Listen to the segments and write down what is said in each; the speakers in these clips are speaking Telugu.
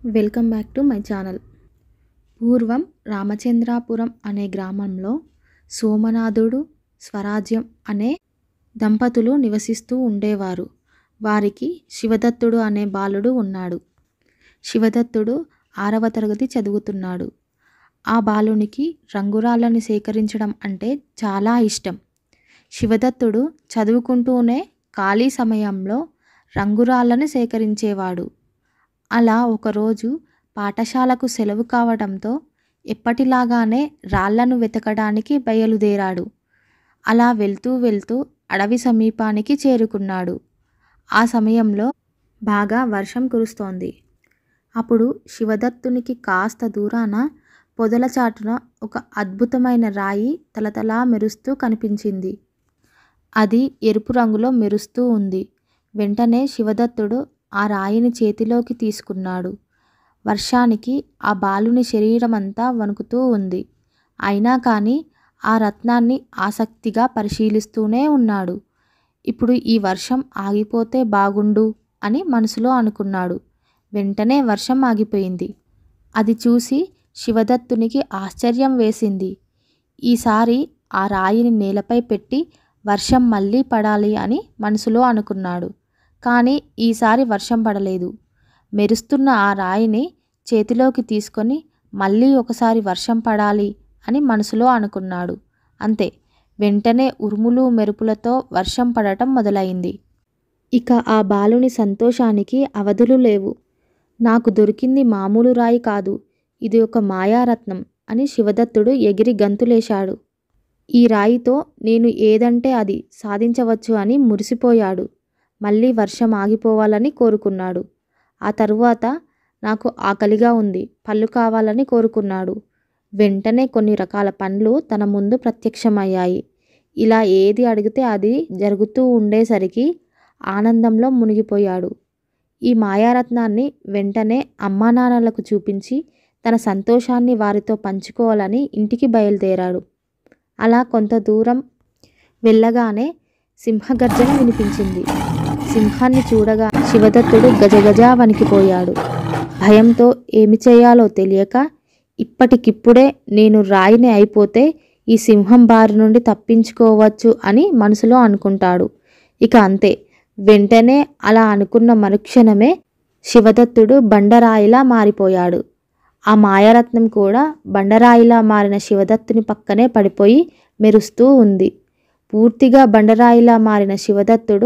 Welcome back to my channel. పూర్వం రామచంద్రాపురం అనే గ్రామంలో సోమనాథుడు, స్వరాజ్యం అనే దంపతులు నివసిస్తూ ఉండేవారు. వారికి శివదత్తుడు అనే బాలుడు ఉన్నాడు. శివదత్తుడు 6వ తరగతి చదువుతున్నాడు. ఆ బాలునికి రంగురాళ్ళని సేకరించడం అంటే చాలా ఇష్టం. శివదత్తుడు చదువుకుంటూనే ఖాళీ సమయంలో రంగురాళ్ళని సేకరించేవాడు. అలా ఒకరోజు పాఠశాలకు సెలవు కావడంతో ఎప్పటిలాగానే రాళ్లను వెతకడానికి బయలుదేరాడు. అలా వెళ్తూ వెళ్తూ అడవి సమీపానికి చేరుకున్నాడు. ఆ సమయంలో బాగా వర్షం కురుస్తోంది. అప్పుడు శివదత్తునికి కాస్త దూరాన పొదల చాటున ఒక అద్భుతమైన రాయి తలతలా మెరుస్తూ కనిపించింది. అది ఎరుపు రంగులో మెరుస్తూ ఉంది. వెంటనే శివదత్తుడు ఆ రాయిని చేతిలోకి తీసుకున్నాడు. వర్షానికి ఆ బాలుని శరీరమంతా వణుకుతూ ఉంది. అయినా కానీ ఆ రత్నాన్ని ఆసక్తిగా పరిశీలిస్తూనే ఉన్నాడు. ఇప్పుడు ఈ వర్షం ఆగిపోతే బాగుండు అని మనసులో అనుకున్నాడు. వెంటనే వర్షం ఆగిపోయింది. అది చూసి శివదత్తునికి ఆశ్చర్యం వేసింది. ఈసారి ఆ రాయిని నేలపై పెట్టి వర్షం మళ్ళీ పడాలి అని మనసులో అనుకున్నాడు. కానీ ఈసారి వర్షం పడలేదు. మెరుస్తున్న ఆ రాయిని చేతిలోకి తీసుకొని మళ్ళీ ఒకసారి వర్షం పడాలి అని మనసులో అనుకున్నాడు. అంతే, వెంటనే ఉరుములు మెరుపులతో వర్షం పడటం మొదలైంది. ఇక ఆ బాలుని సంతోషానికి అవధులు లేవు. నాకు దొరికింది మామూలు రాయి కాదు, ఇది ఒక మాయారత్నం అని శివదత్తుడు ఎగిరి గంతులేశాడు. ఈ రాయితో నేను ఏదంటే అది సాధించవచ్చు అని మురిసిపోయాడు. మళ్ళీ వర్షం ఆగిపోవాలని కోరుకున్నాడు. ఆ తరువాత నాకు ఆకలిగా ఉంది, పళ్ళు కావాలని కోరుకున్నాడు. వెంటనే కొన్ని రకాల పండ్లు తన ముందు ప్రత్యక్షమయ్యాయి. ఇలా ఏది అడిగితే అది జరుగుతూ ఉండేసరికి ఆనందంలో మునిగిపోయాడు. ఈ మాయారత్నాన్ని వెంటనే అమ్మానాన్నలకు చూపించి తన సంతోషాన్ని వారితో పంచుకోవాలని ఇంటికి బయలుదేరాడు. అలా కొంత దూరం వెళ్ళగానే సింహగర్జన వినిపించింది. సింహాన్ని చూడగా శివదత్తుడు గజగజా వణికిపోయాడు. భయంతో ఏమి చేయాలో తెలియక ఇప్పటికిప్పుడే నేను రాయిని అయిపోతే ఈ సింహం బారి నుండి తప్పించుకోవచ్చు అని మనసులో అనుకుంటాడు. ఇక అంతే, వెంటనే అలా అనుకున్న మరుక్షణమే శివదత్తుడు బండరాయిలా మారిపోయాడు. ఆ మాయారత్నం కూడా బండరాయిలా మారిన శివదత్తుని పక్కనే పడిపోయి మెరుస్తూ ఉంది. పూర్తిగా బండరాయిలా మారిన శివదత్తుడు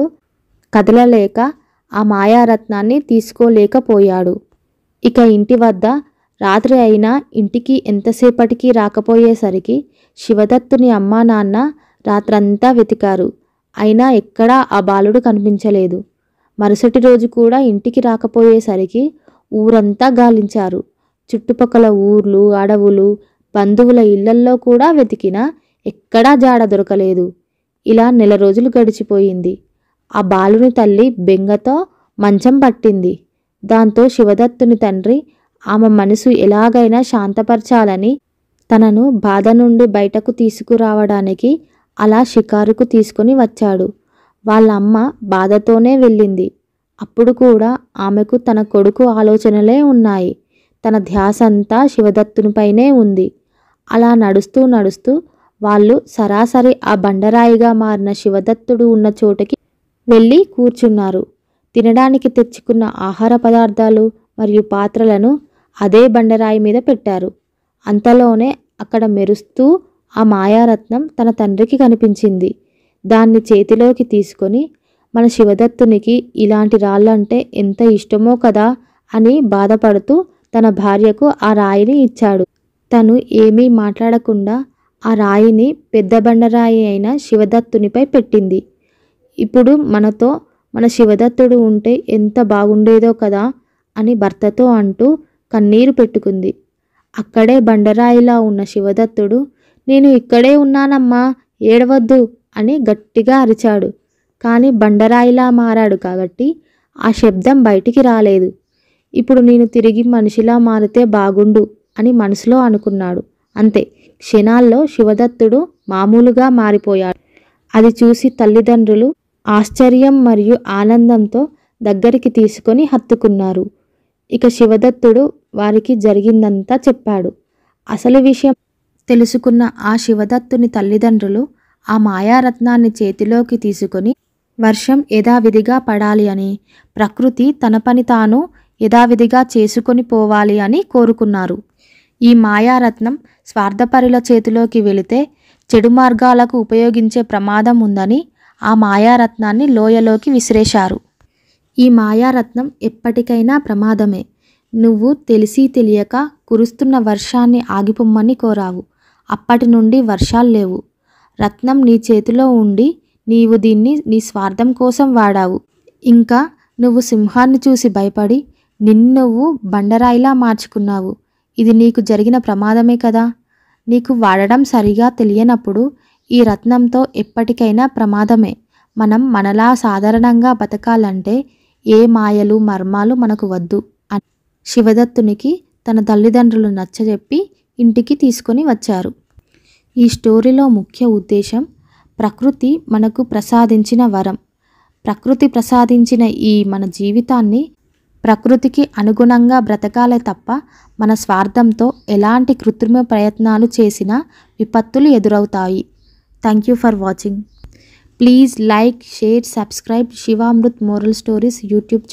కదలలేక ఆ మాయారత్నాన్ని తీసుకోలేకపోయాడు. ఇక ఇంటి వద్ద రాత్రి అయినా ఇంటికి ఎంతసేపటికి రాకపోయేసరికి శివదత్తుని అమ్మా నాన్న రాత్రంతా వెతికారు. అయినా ఎక్కడా ఆ బాలుడు కనిపించలేదు. మరుసటి రోజు కూడా ఇంటికి రాకపోయేసరికి ఊరంతా గాలించారు. చుట్టుపక్కల ఊర్లు, అడవులు, బంధువుల ఇళ్లల్లో కూడా వెతికినా ఎక్కడా జాడ దొరకలేదు. ఇలా నెల రోజులు గడిచిపోయింది. ఆ బాలుని తల్లి బెంగతో మంచం పట్టింది. దాంతో శివదత్తుని తండ్రి ఆమె మనసు ఎలాగైనా శాంతపరచాలని తనను బాధ నుండి బయటకు తీసుకురావడానికి అలా షికారుకు తీసుకుని వచ్చాడు. వాళ్ళ అమ్మ బాధతోనే వెళ్ళింది. అప్పుడు కూడా ఆమెకు తన కొడుకు ఆలోచనలే ఉన్నాయి. తన ధ్యాసంతా శివదత్తునిపైనే ఉంది. అలా నడుస్తూ నడుస్తూ వాళ్ళు సరాసరి ఆ బండరాయిగా మారిన శివదత్తుడు ఉన్న చోటకి వెళ్ళి కూర్చున్నారు. తినడానికి తెచ్చుకున్న ఆహార పదార్థాలు మరియు పాత్రలను అదే బండరాయి మీద పెట్టారు. అంతలోనే అక్కడ మెరుస్తూ ఆ మాయారత్నం తన తండ్రికి కనిపించింది. దాన్ని చేతిలోకి తీసుకొని మన శివదత్తునికి ఇలాంటి రాళ్ళంటే ఎంత ఇష్టమో కదా అని బాధపడుతూ తన భార్యకు ఆ రాయిని ఇచ్చాడు. తను ఏమీ మాట్లాడకుండా ఆ రాయిని పెద్ద బండరాయి అయిన శివదత్తునిపై పెట్టింది. ఇప్పుడు మనతో మన శివదత్తుడు ఉంటే ఎంత బాగుండేదో కదా అని భర్తతో అంటూ కన్నీరు పెట్టుకుంది. అక్కడే బండరాయిలా ఉన్న శివదత్తుడు నేను ఇక్కడే ఉన్నానమ్మా, ఏడవద్దు అని గట్టిగా అరిచాడు. కానీ బండరాయిలా మారాడు కాబట్టి ఆ శబ్దం బయటికి రాలేదు. ఇప్పుడు నేను తిరిగి మనిషిలా మారితే బాగుండు అని మనసులో అనుకున్నాడు. అంతే, క్షణాల్లో శివదత్తుడు మామూలుగా మారిపోయాడు. అది చూసి తల్లిదండ్రులు ఆశ్చర్యం మరియు ఆనందంతో దగ్గరికి తీసుకొని హత్తుకున్నారు. ఇక శివదత్తుడు వారికి జరిగిందంతా చెప్పాడు. అసలు విషయం తెలుసుకున్న ఆ శివదత్తుని తల్లిదండ్రులు ఆ మాయారత్నాన్ని చేతిలోకి తీసుకొని వర్షం యథావిధిగా పడాలి అని, ప్రకృతి తన పని తాను యథావిధిగా చేసుకొని పోవాలి అని కోరుకున్నారు. ఈ మాయారత్నం స్వార్థపరుల చేతిలోకి వెళితే చెడు మార్గాలకు ఉపయోగించే ప్రమాదం ఉందని ఆ మాయారత్నాన్ని లోయలోకి విసిరేశారు. ఈ మాయారత్నం ఎప్పటికైనా ప్రమాదమే. నువ్వు తెలిసి తెలియక కురుస్తున్న వర్షాన్ని ఆగిపోమ్మని కోరావు. అప్పటి నుండి వర్షాలు లేవు. రత్నం నీ చేతిలో ఉండి నీవు దీన్ని నీ స్వార్థం కోసం వాడావు. ఇంకా నువ్వు సింహాన్ని చూసి భయపడి నిన్నువ్వు బండరాయిలా మార్చుకున్నావు. ఇది నీకు జరిగిన ప్రమాదమే కదా. నీకు వాడడం సరిగా తెలియనప్పుడు ఈ రత్నంతో ఎప్పటికైనా ప్రమాదమే. మనం మనలా సాధారణంగా బతకాలంటే ఏ మాయలు మర్మాలు మనకు వద్దు అని శివదత్తునికి తన తల్లిదండ్రులు నచ్చజెప్పి ఇంటికి తీసుకొని వచ్చారు. ఈ స్టోరీలో ముఖ్య ఉద్దేశం ప్రకృతి మనకు ప్రసాదించిన వరం. ప్రకృతి ప్రసాదించిన ఈ మన జీవితాన్ని ప్రకృతికి అనుగుణంగా బ్రతకాలే తప్ప మన స్వార్థంతో ఎలాంటి కృత్రిమ ప్రయత్నాలు చేసినా విపత్తులు ఎదురవుతాయి. Thank you for watching. Please like, share, subscribe Shivamrut moral stories YouTube channel.